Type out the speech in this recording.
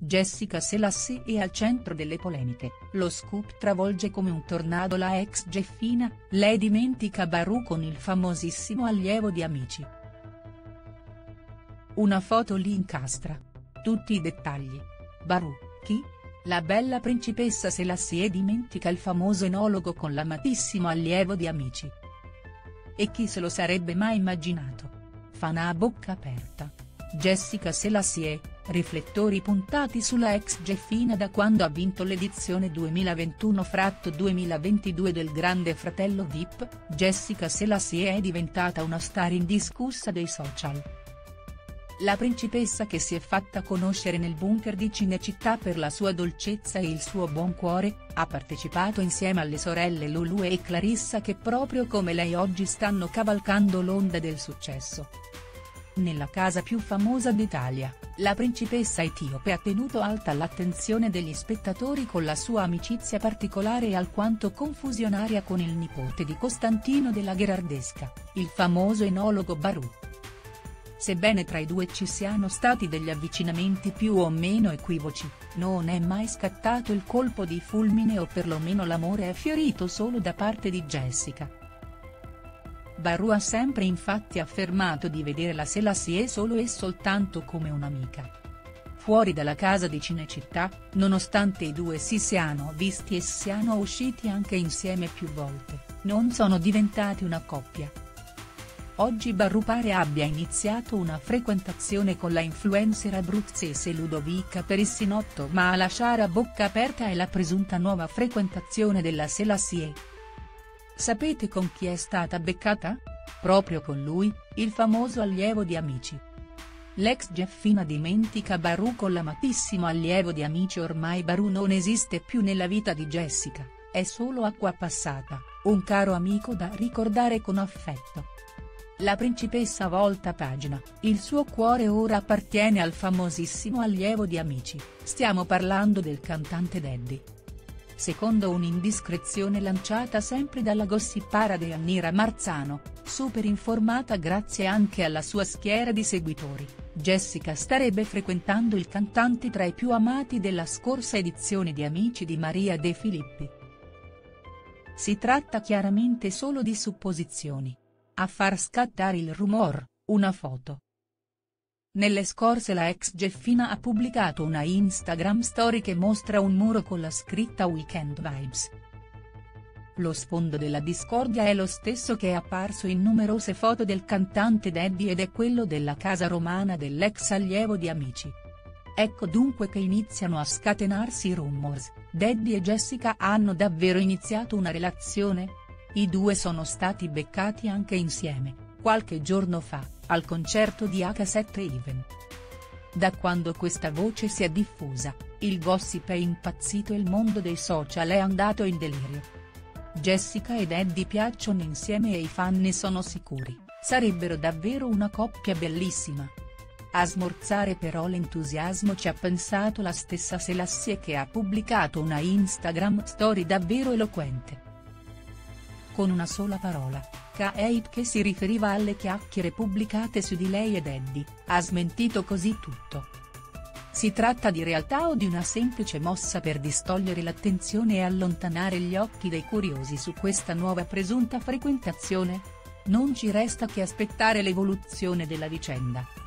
Jessica Selassie è al centro delle polemiche, lo scoop travolge come un tornado la ex Jeffina, lei dimentica Baru con il famosissimo allievo di Amici. Una foto li incastra. Tutti i dettagli. Baru, chi? La bella principessa Selassie dimentica il famoso enologo con l'amatissimo allievo di Amici. E chi se lo sarebbe mai immaginato? Fan a bocca aperta. Jessica Selassie, riflettori puntati sulla ex Jeffina da quando ha vinto l'edizione 2021-2022 del Grande Fratello VIP, Jessica Selassie è diventata una star indiscussa dei social. La principessa che si è fatta conoscere nel bunker di Cinecittà per la sua dolcezza e il suo buon cuore, ha partecipato insieme alle sorelle Lulu e Clarissa che proprio come lei oggi stanno cavalcando l'onda del successo. Nella casa più famosa d'Italia, la principessa etiope ha tenuto alta l'attenzione degli spettatori con la sua amicizia particolare e alquanto confusionaria con il nipote di Costantino della Gherardesca, il famoso enologo Baru. Sebbene tra i due ci siano stati degli avvicinamenti più o meno equivoci, non è mai scattato il colpo di fulmine o perlomeno l'amore è fiorito solo da parte di Jessica. Baru ha sempre infatti affermato di vedere la Selassie solo e soltanto come un'amica. Fuori dalla casa di Cinecittà, nonostante i due si siano visti e siano usciti anche insieme più volte, non sono diventati una coppia. Oggi Baru pare abbia iniziato una frequentazione con la influencer abruzzese Ludovica Perissinotto ma a lasciare a bocca aperta è la presunta nuova frequentazione della Selassie. Sapete con chi è stata beccata? Proprio con lui, il famoso allievo di Amici. L'ex Jeffina dimentica Baru con l'amatissimo allievo di Amici. Ormai Baru non esiste più nella vita di Jessica, è solo acqua passata, un caro amico da ricordare con affetto. La principessa volta pagina, il suo cuore ora appartiene al famosissimo allievo di Amici, stiamo parlando del cantante Daddy. Secondo un'indiscrezione lanciata sempre dalla gossipara Deianira Marzano, super informata grazie anche alla sua schiera di seguitori, Jessica starebbe frequentando il cantante tra i più amati della scorsa edizione di Amici di Maria De Filippi. Si tratta chiaramente solo di supposizioni. A far scattare il rumor, una foto. Nelle scorse la ex Jeffina ha pubblicato una Instagram story che mostra un muro con la scritta Weekend Vibes. Lo sfondo della discordia è lo stesso che è apparso in numerose foto del cantante Daddy ed è quello della casa romana dell'ex allievo di Amici. Ecco dunque che iniziano a scatenarsi i rumors, Daddy e Jessica hanno davvero iniziato una relazione? I due sono stati beccati anche insieme, qualche giorno fa, al concerto di H7 Even. Da quando questa voce si è diffusa, il gossip è impazzito e il mondo dei social è andato in delirio. Jessica e Daddy piacciono insieme e i fan ne sono sicuri, sarebbero davvero una coppia bellissima. A smorzare però l'entusiasmo ci ha pensato la stessa Selassie che ha pubblicato una Instagram story davvero eloquente. Con una sola parola, Kate che si riferiva alle chiacchiere pubblicate su di lei e Daddy, ha smentito così tutto. Si tratta di realtà o di una semplice mossa per distogliere l'attenzione e allontanare gli occhi dei curiosi su questa nuova presunta frequentazione? Non ci resta che aspettare l'evoluzione della vicenda.